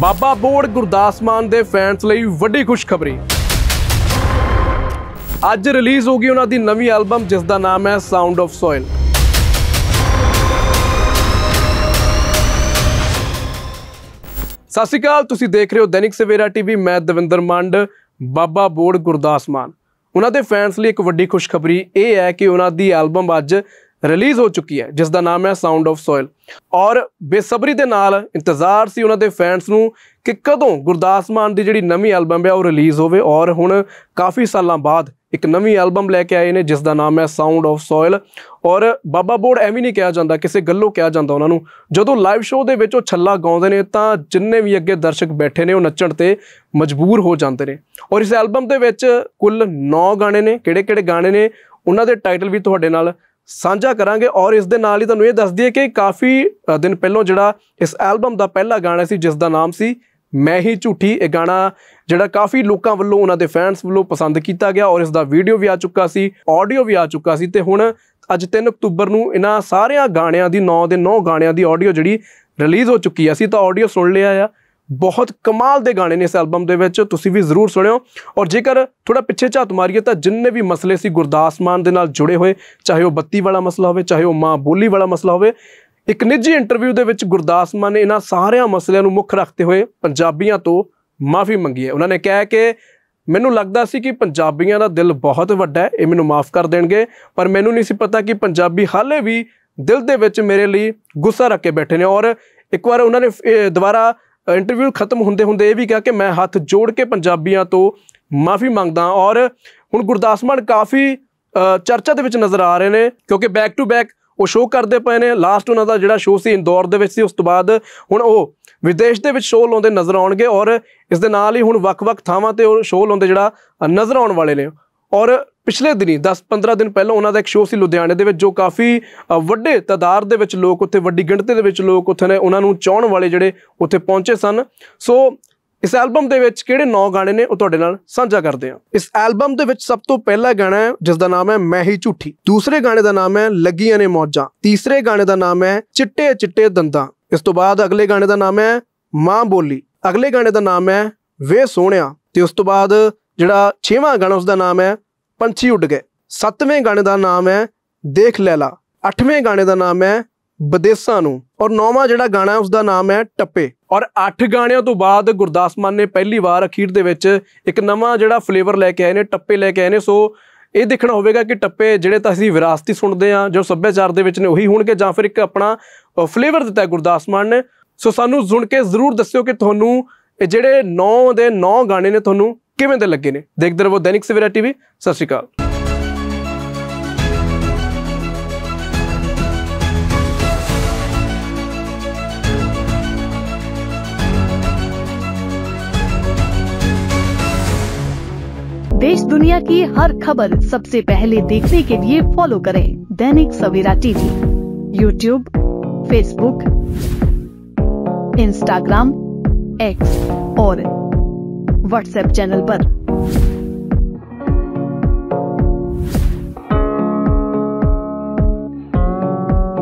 ਬਾਬਾ ਬੋੜ ਗੁਰਦਾਸ ਮਾਨ ਦੇ ਫੈਨਸ ਲਈ ਵੱਡੀ ਖੁਸ਼ਖਬਰੀ। ਅੱਜ ਰਿਲੀਜ਼ ਹੋ ਗਈ ਉਹਨਾਂ ਦੀ ਨਵੀਂ ਐਲਬਮ ਜਿਸ ਦਾ ਨਾਮ ਹੈ ਸਾਊਂਡ ਆਫ ਸੋਇਲ। ਸਤਿ ਸ਼੍ਰੀ ਅਕਾਲ, ਤੁਸੀਂ ਦੇਖ ਰਹੇ ਹੋ ਦੈਨਿਕ ਸਵੇਰਾ ਟੀਵੀ। ਮੈਂ ਦਵਿੰਦਰ ਮੰਡ। ਬਾਬਾ ਬੋੜ ਗੁਰਦਾਸ ਮਾਨ ਉਹਨਾਂ ਦੇ ਫੈਨਸ ਲਈ ਇੱਕ ਵੱਡੀ ਖੁਸ਼ਖਬਰੀ ਇਹ ਹੈ ਕਿ ਉਹਨਾਂ ਦੀ ਐਲਬਮ ਅੱਜ ਰਿਲੀਜ਼ ਹੋ ਚੁੱਕੀ ਹੈ ਜਿਸ ਦਾ ਨਾਮ ਹੈ ਸਾਊਂਡ ਆਫ ਸੋਇਲ। ਔਰ ਬੇਸਬਰੀ ਦੇ ਨਾਲ ਇੰਤਜ਼ਾਰ ਸੀ ਉਹਨਾਂ ਦੇ ਫੈਨਸ ਨੂੰ ਕਿ ਕਦੋਂ ਗੁਰਦਾਸ ਮਾਨ ਦੀ ਜਿਹੜੀ ਨਵੀਂ ਐਲਬਮ ਹੈ ਉਹ ਰਿਲੀਜ਼ ਹੋਵੇ। ਔਰ ਹੁਣ ਕਾਫੀ ਸਾਲਾਂ ਬਾਅਦ ਇੱਕ ਨਵੀਂ ਐਲਬਮ ਲੈ ਕੇ ਆਏ ਨੇ ਜਿਸ ਦਾ ਨਾਮ ਹੈ ਸਾਊਂਡ ਆਫ ਸੋਇਲ। ਔਰ ਬਾਬਾ ਬੋੜ ਐਵੇਂ ਨਹੀਂ ਕਿਹਾ ਜਾਂਦਾ, ਕਿਸੇ ਗੱਲੋਂ ਕਿਹਾ ਜਾਂਦਾ ਉਹਨਾਂ ਨੂੰ। ਜਦੋਂ ਲਾਈਵ ਸ਼ੋਅ ਦੇ ਵਿੱਚ ਉਹ ਛੱਲਾ ਗਾਉਂਦੇ ਨੇ ਤਾਂ ਜਿੰਨੇ ਵੀ ਅੱਗੇ ਦਰਸ਼ਕ ਬੈਠੇ ਨੇ ਉਹ ਨੱਚਣ ਤੇ ਮਜਬੂਰ ਹੋ ਜਾਂਦੇ ਨੇ। ਔਰ ਇਸ ਐਲਬਮ ਦੇ ਵਿੱਚ ਕੁੱਲ 9 ਗਾਣੇ ਨੇ। ਕਿਹੜੇ ਗਾਣੇ ਨੇ ਉਹਨਾਂ ਦੇ ਟਾਈਟਲ ਵੀ ਤੁਹਾਡੇ ਨਾਲ ਸਾਂਝਾ ਕਰਾਂਗੇ। ਔਰ ਇਸ ਦੇ ਨਾਲ ਹੀ ਤੁਹਾਨੂੰ ਇਹ ਦੱਸ ਦਈਏ ਕਿ ਕਾਫੀ ਦਿਨ ਪਹਿਲਾਂ ਜਿਹੜਾ ਇਸ ਐਲਬਮ ਦਾ ਪਹਿਲਾ ਗਾਣਾ ਸੀ ਜਿਸ ਦਾ ਨਾਮ ਸੀ ਮੈਂ ਹੀ ਝੂਠੀ। ਇਹ ਗਾਣਾ ਜਿਹੜਾ ਕਾਫੀ ਲੋਕਾਂ ਵੱਲੋਂ, ਉਹਨਾਂ ਦੇ ਫੈਨਸ ਵੱਲੋਂ ਪਸੰਦ ਕੀਤਾ ਗਿਆ ਔਰ ਇਸ ਦਾ ਵੀਡੀਓ ਵੀ ਆ ਚੁੱਕਾ ਸੀ, ਆਡੀਓ ਵੀ ਆ ਚੁੱਕਾ ਸੀ। ਤੇ ਹੁਣ ਅੱਜ 3 ਅਕਤੂਬਰ ਨੂੰ ਇਹਨਾਂ ਸਾਰਿਆਂ ਗਾਣਿਆਂ ਦੀ 9 ਦੇ 9 ਗਾਣਿਆਂ ਦੀ ਆਡੀਓ ਜਿਹੜੀ ਰਿਲੀਜ਼ ਹੋ ਚੁੱਕੀ ਹੈ। ਅਸੀਂ ਤਾਂ ਆਡੀਓ ਸੁਣ ਲਿਆ ਆ, ਬਹੁਤ ਕਮਾਲ ਦੇ ਗਾਣੇ ਨੇ ਇਸ ਐਲਬਮ ਦੇ ਵਿੱਚ, ਤੁਸੀਂ ਵੀ ਜ਼ਰੂਰ ਸੁਣਿਓ। ਔਰ ਜੇਕਰ ਥੋੜਾ ਪਿੱਛੇ ਝਾਤ ਮਾਰੀਏ ਤਾਂ ਜਿੰਨੇ ਵੀ ਮਸਲੇ ਸੀ ਗੁਰਦਾਸ ਮਾਨ ਦੇ ਨਾਲ ਜੁੜੇ ਹੋਏ, ਚਾਹੇ ਉਹ ਬੱਤੀ ਵਾਲਾ ਮਸਲਾ ਹੋਵੇ, ਚਾਹੇ ਉਹ ਮਾਂ ਬੋਲੀ ਵਾਲਾ ਮਸਲਾ ਹੋਵੇ, ਇੱਕ ਨਿੱਜੀ ਇੰਟਰਵਿਊ ਦੇ ਵਿੱਚ ਗੁਰਦਾਸ ਮਾਨ ਨੇ ਇਹਨਾਂ ਸਾਰਿਆਂ ਮਸਲਿਆਂ ਨੂੰ ਮੁੱਖ ਰੱਖਦੇ ਹੋਏ ਪੰਜਾਬੀਆਂ ਤੋਂ ਮਾਫੀ ਮੰਗੀ ਹੈ। ਉਹਨਾਂ ਨੇ ਕਿਹਾ ਕਿ ਮੈਨੂੰ ਲੱਗਦਾ ਸੀ ਕਿ ਪੰਜਾਬੀਆਂ ਦਾ ਦਿਲ ਬਹੁਤ ਵੱਡਾ ਹੈ, ਇਹ ਮੈਨੂੰ ਮਾਫ ਕਰ ਦੇਣਗੇ, ਪਰ ਮੈਨੂੰ ਨਹੀਂ ਸੀ ਪਤਾ ਕਿ ਪੰਜਾਬੀ ਹਾਲੇ ਵੀ ਦਿਲ ਦੇ ਵਿੱਚ ਮੇਰੇ ਲਈ ਗੁੱਸਾ ਰੱਖ ਕੇ ਬੈਠੇ ਨੇ। ਔਰ ਇੱਕ ਵਾਰ ਉਹਨਾਂ ਨੇ ਦੁਬਾਰਾ ਇੰਟਰਵਿਊ ਖਤਮ ਹੁੰਦੇ ਇਹ ਵੀ ਕਿਹਾ ਕਿ ਮੈਂ ਹੱਥ ਜੋੜ ਕੇ ਪੰਜਾਬੀਆਂ ਤੋਂ ਮਾਫੀ ਮੰਗਦਾ। ਔਰ ਹੁਣ ਗੁਰਦਾਸ ਮਾਨ ਕਾਫੀ ਚਰਚਾ ਦੇ ਵਿੱਚ ਨਜ਼ਰ ਆ ਰਹੇ ਨੇ ਕਿਉਂਕਿ ਬੈਕ ਟੂ ਬੈਕ ਉਹ ਸ਼ੋਅ ਕਰਦੇ ਪਏ ਨੇ। ਲਾਸਟ ਉਹਨਾਂ ਦਾ ਜਿਹੜਾ ਸ਼ੋਅ ਸੀ ਇੰਦੌਰ ਦੇ ਵਿੱਚ ਸੀ, ਉਸ ਤੋਂ ਬਾਅਦ ਹੁਣ ਉਹ ਵਿਦੇਸ਼ ਦੇ ਵਿੱਚ ਸ਼ੋਅ ਲਾਉਂਦੇ ਨਜ਼ਰ ਆਉਣਗੇ। ਔਰ ਇਸ ਦੇ ਨਾਲ ਹੀ ਹੁਣ ਵੱਖ-ਵੱਖ ਥਾਵਾਂ ਤੇ ਉਹ ਸ਼ੋਅ ਲਾਉਂਦੇ ਜਿਹੜਾ ਨਜ਼ਰ ਆਉਣ ਵਾਲੇ ਨੇ। ਔਰ ਪਿਛਲੇ ਦਿਨੀ 10-15 ਦਿਨ ਪਹਿਲਾਂ ਉਹਨਾਂ ਦਾ ਇੱਕ ਸ਼ੋਅ ਸੀ ਲੁਧਿਆਣੇ ਦੇ ਵਿੱਚ ਜੋ ਕਾਫੀ ਵੱਡੇ ਤਾਦਾਦ ਦੇ ਵਿੱਚ ਲੋਕ ਉੱਥੇ, ਵੱਡੀ ਗਿਣਤੀ ਦੇ ਵਿੱਚ ਲੋਕ ਉੱਥੇ ਨੇ, ਉਹਨਾਂ ਨੂੰ ਚਾਹਣ ਵਾਲੇ ਜਿਹੜੇ ਉੱਥੇ ਪਹੁੰਚੇ ਸਨ। ਸੋ ਇਸ ਐਲਬਮ ਦੇ ਵਿੱਚ ਕਿਹੜੇ 9 ਗਾਣੇ ਨੇ ਉਹ ਤੁਹਾਡੇ ਨਾਲ ਸਾਂਝਾ ਕਰਦੇ ਹਾਂ। ਇਸ ਐਲਬਮ ਦੇ ਵਿੱਚ ਸਭ ਤੋਂ ਪਹਿਲਾ ਗਾਣਾ ਹੈ ਜਿਸ ਦਾ ਨਾਮ ਹੈ ਮੈਂ ਹੀ ਝੂਠੀ। ਦੂਸਰੇ ਗਾਣੇ ਦਾ ਨਾਮ ਹੈ ਲੱਗੀਆਂ ਨੇ ਮੌਜਾਂ। ਤੀਸਰੇ ਗਾਣੇ ਦਾ ਨਾਮ ਹੈ ਚਿੱਟੇ ਚਿੱਟੇ ਦੰਦਾਂ। ਇਸ ਤੋਂ ਬਾਅਦ ਅਗਲੇ ਗਾਣੇ ਦਾ ਨਾਮ ਹੈ ਮਾਂ ਬੋਲੀ। ਅਗਲੇ ਗਾਣੇ ਦਾ ਨਾਮ ਹੈ ਵੇ ਸੋਹਣਿਆ। ਤੇ ਉਸ ਤੋਂ ਬਾਅਦ ਜਿਹੜਾ 6ਵਾਂ ਗਾਣਾ ਉਸ ਦਾ ਨਾਮ ਹੈ ਪੰਛੀ ਉੱਡ ਗਏ। 7ਵੇਂ ਗਾਣੇ ਦਾ ਨਾਮ ਹੈ ਦੇਖ ਲੈਲਾ। 8ਵੇਂ ਗਾਣੇ ਦਾ ਨਾਮ ਹੈ ਵਿਦੇਸਾਂ ਨੂੰ। ਔਰ 9ਵਾਂ ਜਿਹੜਾ ਗਾਣਾ ਉਸ ਦਾ ਨਾਮ ਹੈ ਟੱਪੇ। ਔਰ 8 ਗਾਣਿਆਂ ਤੋਂ ਬਾਅਦ ਗੁਰਦਾਸ ਮਾਨ ਨੇ ਪਹਿਲੀ ਵਾਰ ਅਖੀਰ ਦੇ ਵਿੱਚ ਇੱਕ ਨਵਾਂ ਜਿਹੜਾ ਫਲੇਵਰ ਲੈ ਕੇ ਆਏ ਨੇ, ਟੱਪੇ ਲੈ ਕੇ ਆਏ ਨੇ। ਸੋ ਇਹ ਦੇਖਣਾ ਹੋਵੇਗਾ ਕਿ ਟੱਪੇ ਜਿਹੜੇ ਤਾਂ ਅਸੀਂ ਵਿਰਾਸਤੀ ਸੁਣਦੇ ਹਾਂ, ਜੋ ਸੱਭਿਆਚਾਰ ਦੇ ਵਿੱਚ ਨੇ, ਉਹੀ ਹੋਣਗੇ ਜਾਂ ਫਿਰ ਇੱਕ ਆਪਣਾ ਫਲੇਵਰ ਦਿੱਤਾ ਗੁਰਦਾਸ ਮਾਨ ਨੇ। ਸੋ ਸਾਨੂੰ ਸੁਣ ਕੇ ਜ਼ਰੂਰ ਦੱਸਿਓ ਕਿ ਤੁਹਾਨੂੰ ਇਹ ਜਿਹੜੇ 9 ਦੇ 9 ਗਾਣੇ ਨੇ ਤੁਹਾਨੂੰ ਕਿਵੇਂ ਦੇ ਲੱਗੇ ਨੇ। ਦੇਖਦੇ ਰਹੋ ਦੈਨਿਕ ਸਵੇਰਾ ਟੀਵੀ। ਸਤਿ ਸ਼੍ਰੀ ਅਕਾਲ। देश दुनिया की हर खबर सबसे पहले देखने के लिए फॉलो करें Dainik Savera TV, YouTube, Facebook, Instagram, X और व्हाट्सएप चैनल पर।